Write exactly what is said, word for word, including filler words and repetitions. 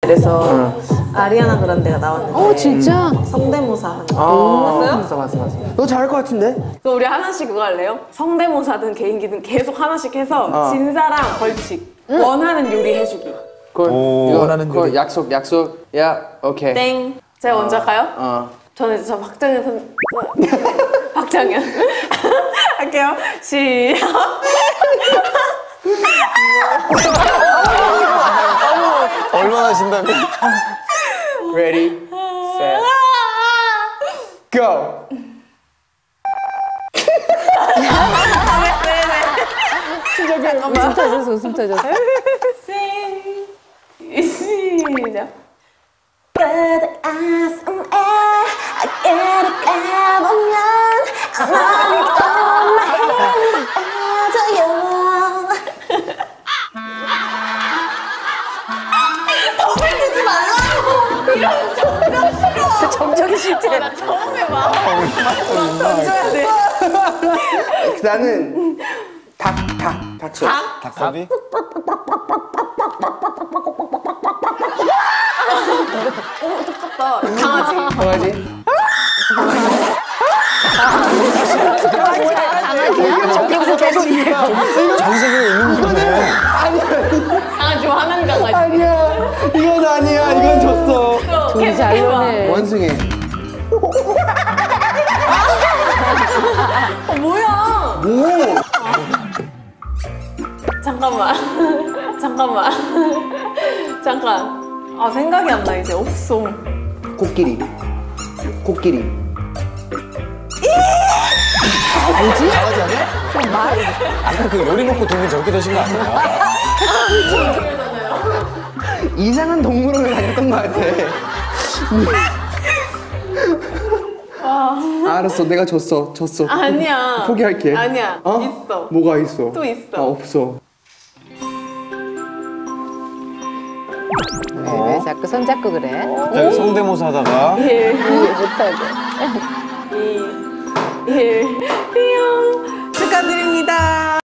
그래서 응. 아리아나 그란데가 나왔는데. 어 진짜? 성대모사 하는 거. 아, 봤어요? 봤어, 봤어, 봤어. 너 잘할 것 같은데? 그럼 우리 하나씩 그거 할래요? 성대모사든 개인기든 계속 하나씩 해서 어. 진 사람 벌칙. 원하는 요리 해주기. 그, 오, 이거, 원하는 그 요리. 약속, 약속. 야, 오케이. 땡. 제가 먼저 할까요? 어. 저는 이제 저 박정현 선... 박정현. 할게요. 시작. 얼마나 신다면? Ready, set, go! 웃음 터졌어, 웃음 터졌어. 시작. But as I'm I get it 가보면 더블리지 말라고! 이런 정적 싫어! 정적이 싫대. 나 처음 해봐. 던져야 돼. 나는 닭, 닭, 닭소. 닭? 닭사비? 오, 똑같다. 강아지. 강아지? 여기서 계속 전 세계에 있는 거네. 강아지 화난 강아지. 아니야. 이건 아니야. 이건 졌어. 또 둘이 계속 잘 해봐. 노네. 원숭이. 어, 뭐야? 오! 잠깐만. 잠깐만. 잠깐. 아, 생각이 안 나, 이제. 없어. 코끼리. 코끼리. 알지? 강아지 아니야? 좀 말. 아까 그 요리 먹고 동물 저렇게 되신 거 아니야? 이상한 동물원을 다녔던 것 같아. 알았어. 내가 졌어. 졌어. 아니야. 포기할게. 아니야. 어? 있어. 뭐가 있어? 또 있어. 아, 없어. 왜, 왜 자꾸 손잡고 그래? 갑자기 성대모사 하다가 일, 못하게. 이, 일. 띠용. 축하드립니다.